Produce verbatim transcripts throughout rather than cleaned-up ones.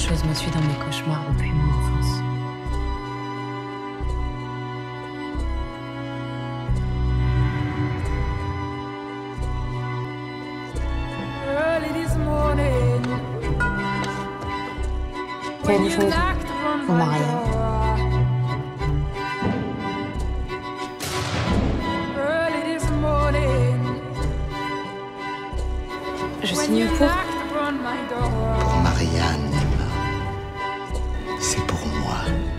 chose me suit dans mes cauchemars depuis mon enfance. Quelque chose au mariage. Je signe pour... Pour Marianne, Emma. C'est pour moi.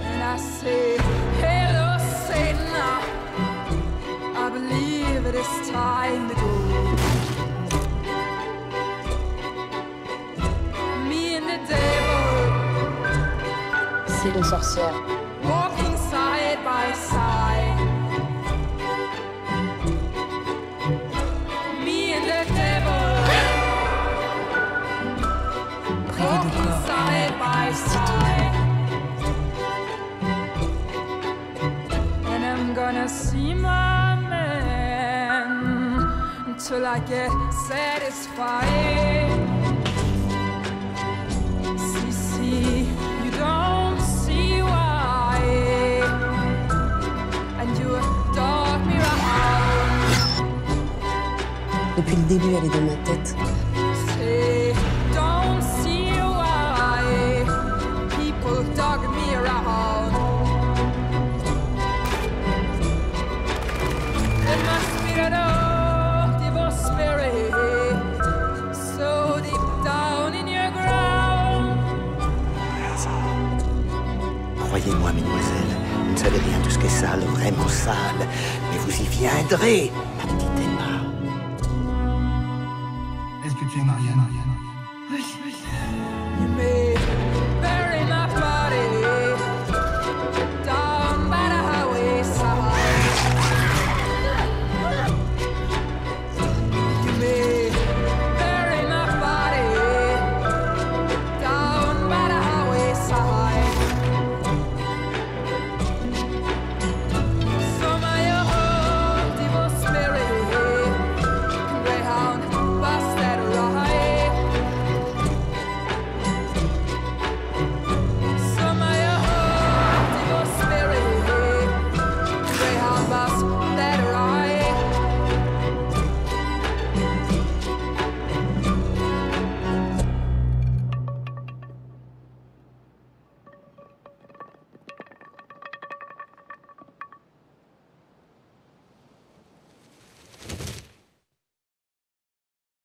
C'est une sorcière. Walking side by side. Me and the devil. Walking side by side. And I'm gonna see my man until I get satisfied. See, see, you don't see why. And you dog me around. Depuis le début, elle est dans ma tête. Say, don't see why people dog me around. It must be that old evil spirit so deep down in your ground. Croyez-moi, mesdemoiselles, vous ne savez rien de ce qu'est sale, vraiment sale. Mais vous y viendrez, ma petite Emma. Est-ce que tu es Marianne? Oui.